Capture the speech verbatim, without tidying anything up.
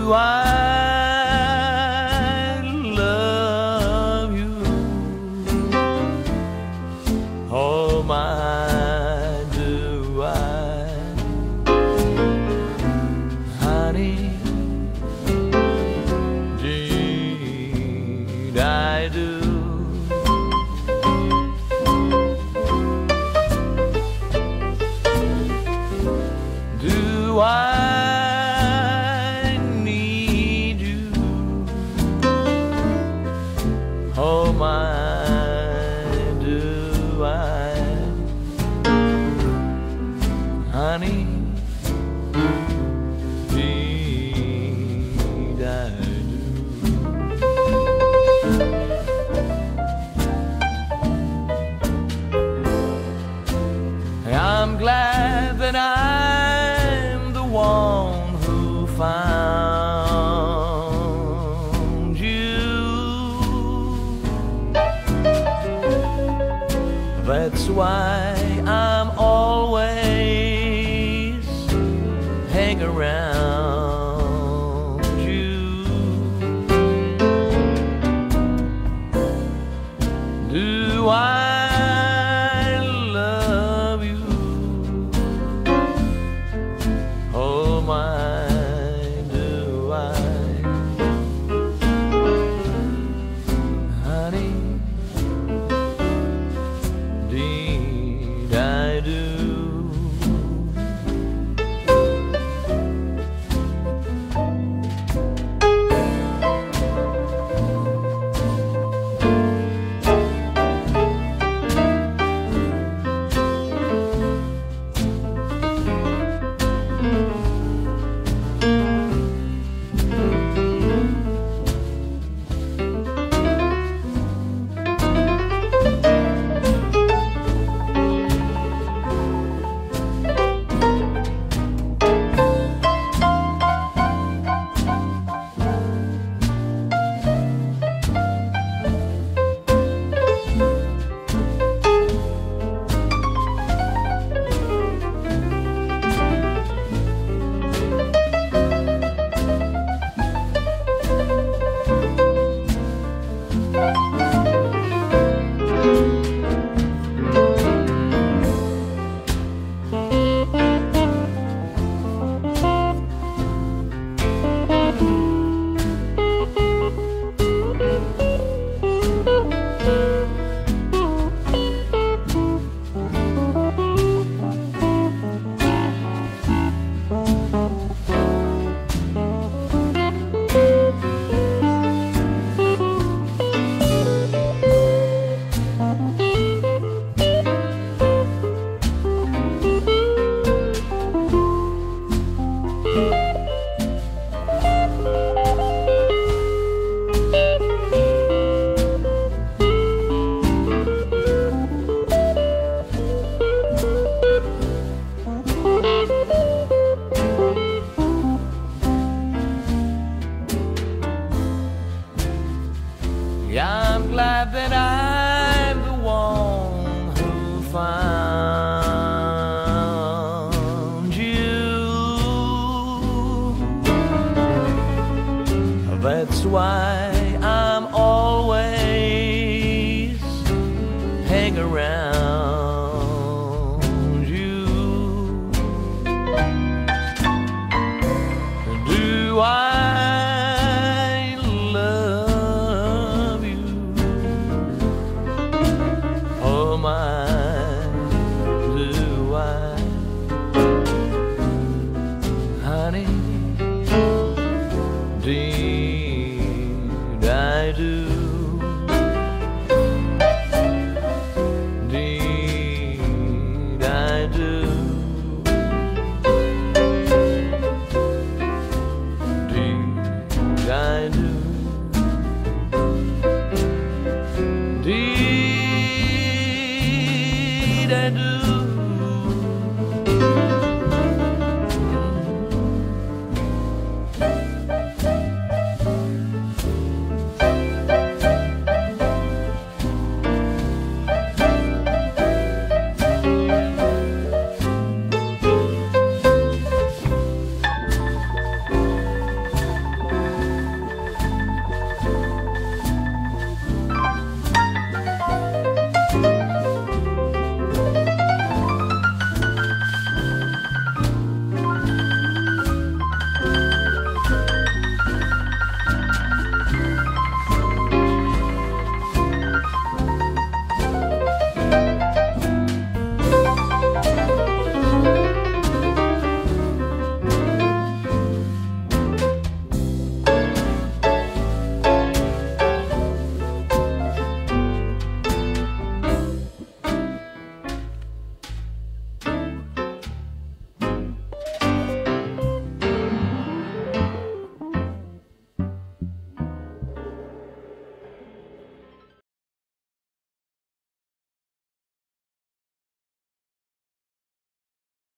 Do I love you? Oh my, do I? Honey, indeed I do. Do I need you? Oh my, do I? Honey, indeed I do. I'm glad that I'm the one who found you. That's why I'm always hang around you. Do I love you? Oh my, do I? Honey, indeed I do. Yeah, I'm glad that I'm the one who found you. That's why I'm always hang around you. Do I do I? Honey, indeed I do.